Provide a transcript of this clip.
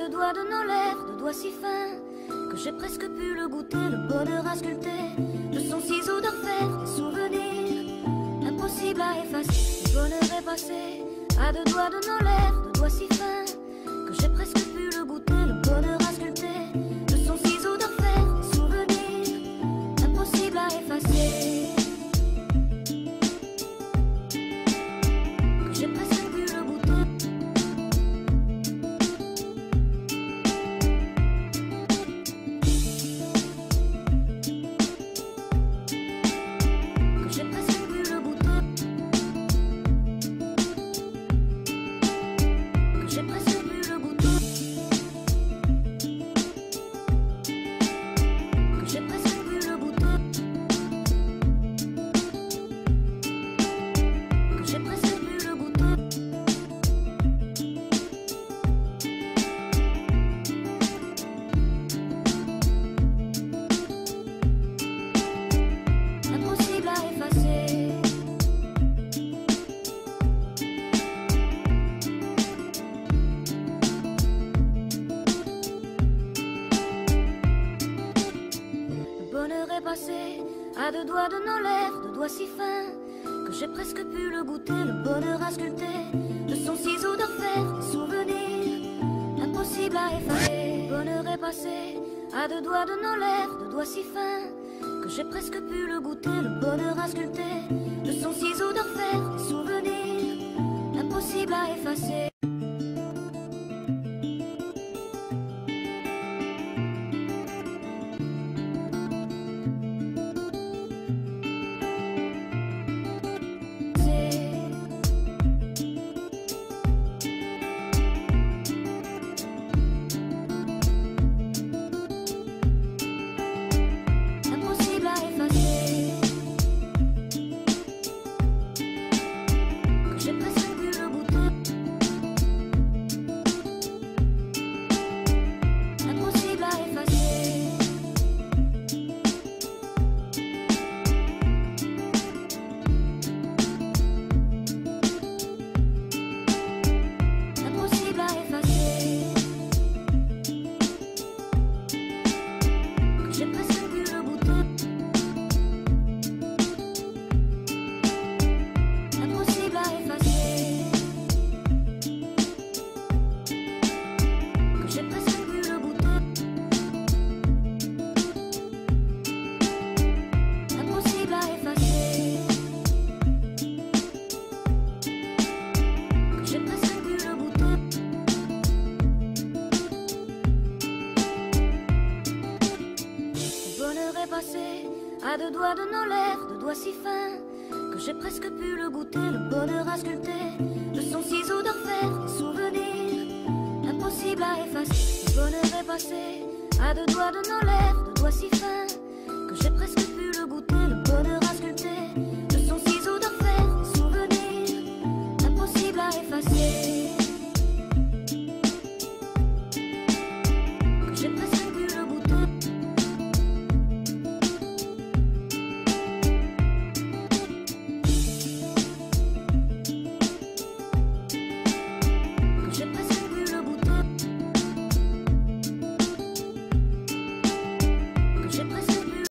deux doigts de nos lèvres, deux doigts si fins que j'ai presque pu le goûter, le bonheur à sculpter de son ciseau d'orfèvre, des souvenirs impossibles à effacer. Le bonheur est passé à deux doigts de nos lèvres, deux doigts si fins que j'ai presque pu le goûter, le bonheur à sculpter de son ciseau d'orfèvre, des souvenirs impossibles à effacer. Que j'ai presque pu le goûter. Passé à deux doigts de nos lèvres, deux doigts si fins que j'ai presque pu le goûter, le bonheur à sculpter de son ciseau d'orfèvre, des souvenirs impossibles à effacer. Le bonheur est passé à deux doigts de nos lèvres, deux doigts si fins que j'ai presque pu le goûter, le bonheur à sculpter de son ciseau d'orfèvre, des souvenirs impossibles à effacer. À deux doigts de nos lèvres, deux doigts si fins que j'ai presque pu le goûter, le bonheur à sculpter de son ciseau d'orfèvre, des souvenirs impossibles à effacer. Le bonheur est passé à deux doigts de nos lèvres, deux doigts si fins que j'ai presque